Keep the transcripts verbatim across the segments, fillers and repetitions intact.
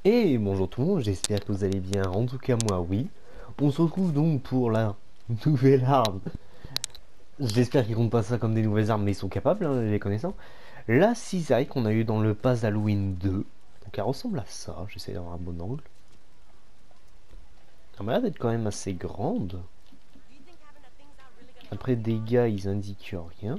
Et bonjour tout le monde, j'espère que vous allez bien, en tout cas moi oui. On se retrouve donc pour la nouvelle arme. J'espère qu'ils comptent pas ça comme des nouvelles armes, mais ils sont capables, hein, les connaissant. La cisaille qu'on a eu dans le pass Halloween deux. Donc elle ressemble à ça, j'essaie d'avoir un bon angle. Elle m'a l'air d'être quand même assez grande. Après dégâts, ils indiquent rien.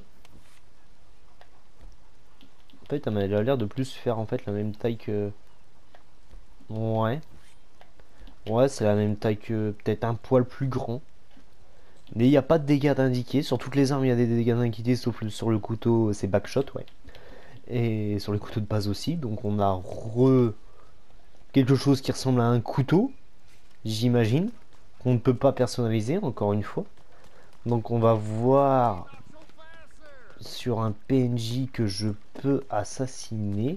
En fait, elle m'a l'air de plus faire en fait la même taille que... Ouais. Ouais, c'est la même taille que peut-être un poil plus grand. Mais il n'y a pas de dégâts d'indiquer. Sur toutes les armes, il y a des dégâts d'indiquer, sauf le- sur le couteau, c'est backshot, ouais. Et sur les couteaux de base aussi. Donc on a re... quelque chose qui ressemble à un couteau, j'imagine. Qu'on ne peut pas personnaliser, encore une fois. Donc on va voir sur un P N J que je peux assassiner.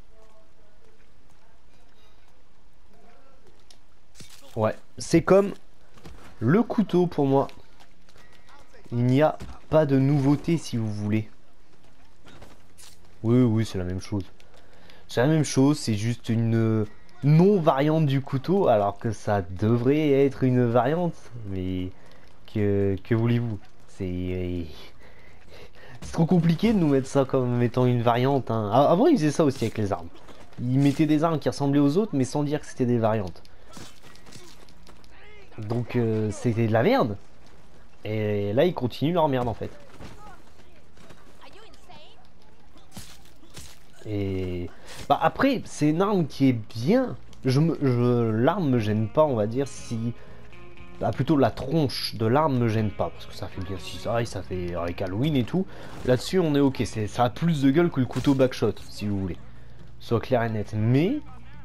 Ouais, c'est comme le couteau pour moi. Il n'y a pas de nouveauté si vous voulez. Oui, oui, c'est la même chose. C'est la même chose, c'est juste une non-variante du couteau, alors que ça devrait être une variante. Mais que, que voulez-vous? C'est c'est trop compliqué de nous mettre ça comme étant une variante, hein. Avant, ils faisaient ça aussi avec les armes. Ils mettaient des armes qui ressemblaient aux autres, mais sans dire que c'était des variantes. Donc euh, c'était de la merde. Et là, ils continuent leur merde en fait. Et bah après, c'est une arme qui est bien. Je me, je, l'arme me gêne pas, on va dire, si bah, plutôt la tronche de l'arme me gêne pas, parce que ça fait bien cisaille, ça fait avec Halloween et tout. Là-dessus, on est ok. C'est, ça a plus de gueule que le couteau backshot, si vous voulez. Soit clair et net. Mais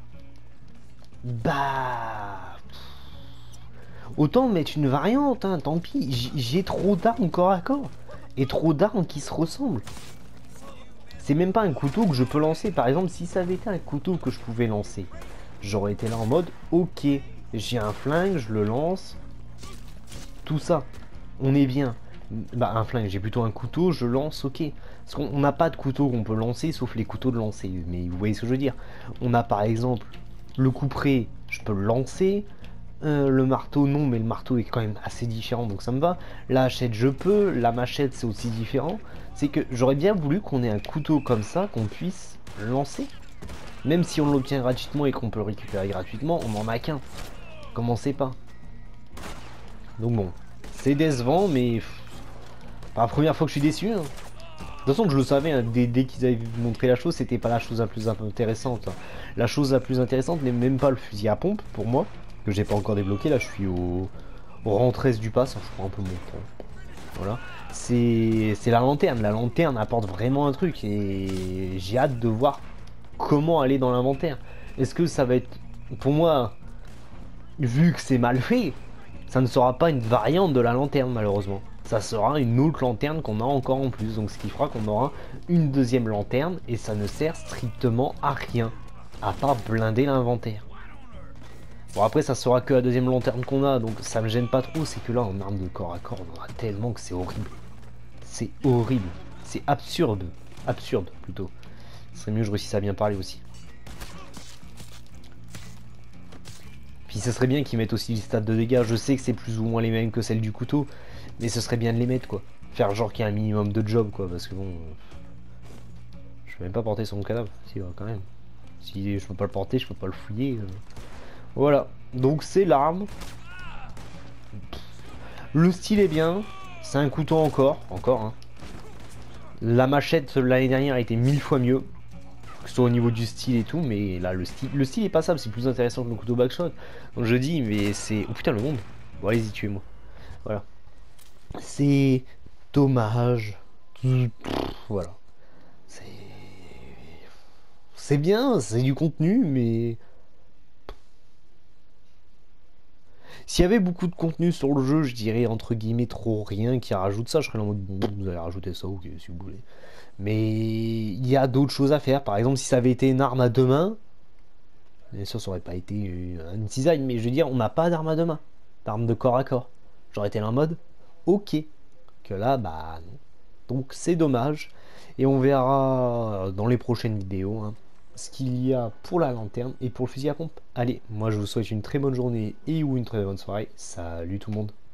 bah autant mettre une variante, hein, tant pis. J'ai trop d'armes corps à corps et trop d'armes qui se ressemblent. C'est même pas un couteau que je peux lancer. Par exemple, si ça avait été un couteau que je pouvais lancer, j'aurais été là en mode ok, j'ai un flingue, je le lance, tout ça, on est bien. Bah un flingue, j'ai plutôt un couteau, je lance, ok. Parce qu'on n'a pas de couteau qu'on peut lancer, sauf les couteaux de lancer. Mais vous voyez ce que je veux dire. On a par exemple le couperet, je peux le lancer. Euh, le marteau non, mais le marteau est quand même assez différent, donc ça me va. La hachette je peux, la machette c'est aussi différent. C'est que j'aurais bien voulu qu'on ait un couteau comme ça qu'on puisse lancer. Même si on l'obtient gratuitement et qu'on peut le récupérer gratuitement, on n'en a qu'un. Commencez pas. Donc bon, c'est décevant, mais pff, pas la première fois que je suis déçu, hein. De toute façon, je le savais, hein, dès, dès qu'ils avaient montré la chose, c'était pas la chose la plus intéressante. La chose la plus intéressante n'est même pas le fusil à pompe, pour moi, que j'ai pas encore débloqué. Là, je suis au, au rang treize du pass, hein, je prends un peu mon temps. Voilà. C'est la lanterne. La lanterne apporte vraiment un truc, et j'ai hâte de voir comment aller dans l'inventaire. Est-ce que ça va être... Pour moi, vu que c'est mal fait, ça ne sera pas une variante de la lanterne, malheureusement. Ça sera une autre lanterne qu'on a encore en plus, donc ce qui fera qu'on aura une deuxième lanterne et ça ne sert strictement à rien, à part blinder l'inventaire. Bon après ça sera que la deuxième lanterne qu'on a, donc ça me gêne pas trop, c'est que là en arme de corps à corps on en a tellement que c'est horrible. C'est horrible, c'est absurde, absurde plutôt. Ce serait mieux que je réussisse à bien parler aussi. Puis ce serait bien qu'ils mettent aussi les stats de dégâts, je sais que c'est plus ou moins les mêmes que celles du couteau, mais ce serait bien de les mettre quoi. Faire genre qu'il y a un minimum de job quoi, parce que bon... Euh, je peux même pas porter sur mon cadavre, si ouais, quand même. Si je peux pas le porter, je peux pas le fouiller. Euh. Voilà, donc c'est l'arme. Le style est bien, c'est un couteau encore, encore hein. La machette l'année dernière a été mille fois mieux, que ce soit au niveau du style et tout, mais là le style, le style est passable, c'est plus intéressant que le couteau backshot. Donc je dis, mais c'est... Oh putain le monde. Bon allez-y, tuez-moi. Voilà. C'est dommage. Voilà. C'est... C'est bien, c'est du contenu, mais... S'il y avait beaucoup de contenu sur le jeu, je dirais entre guillemets trop rien qui rajoute ça, je serais en mode bon, vous allez rajouter ça, ok, si vous voulez. Mais il y a d'autres choses à faire. Par exemple, si ça avait été une arme à deux mains, bien sûr, ça aurait pas été une cisaille, mais je veux dire, on n'a pas d'arme à deux mains, d'arme de corps à corps. J'aurais été là en mode ok. Que là, bah non. Donc c'est dommage. Et on verra dans les prochaines vidéos, hein, ce qu'il y a pour la lanterne et pour le fusil à pompe. Allez, moi je vous souhaite une très bonne journée et ou une très bonne soirée. Salut tout le monde.